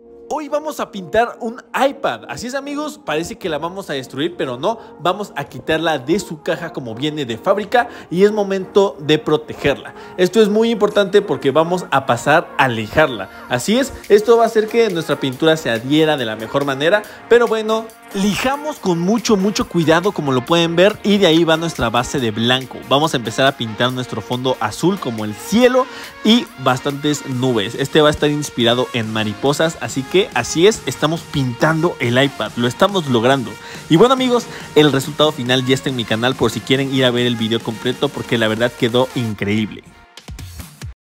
Hoy vamos a pintar un iPad, así es amigos, parece que la vamos a destruir, pero no, vamos a quitarla de su caja como viene de fábrica y es momento de protegerla. Esto es muy importante porque vamos a pasar a lijarla, así es, esto va a hacer que nuestra pintura se adhiera de la mejor manera, pero bueno, lijamos con mucho cuidado como lo pueden ver y de ahí va nuestra base de blanco. Vamos a empezar a pintar nuestro fondo azul como el cielo y bastantes nubes. Este va a estar inspirado en mariposas, así que así es, estamos pintando el iPad, lo estamos logrando. Y bueno amigos, el resultado final ya está en mi canal por si quieren ir a ver el video completo porque la verdad quedó increíble.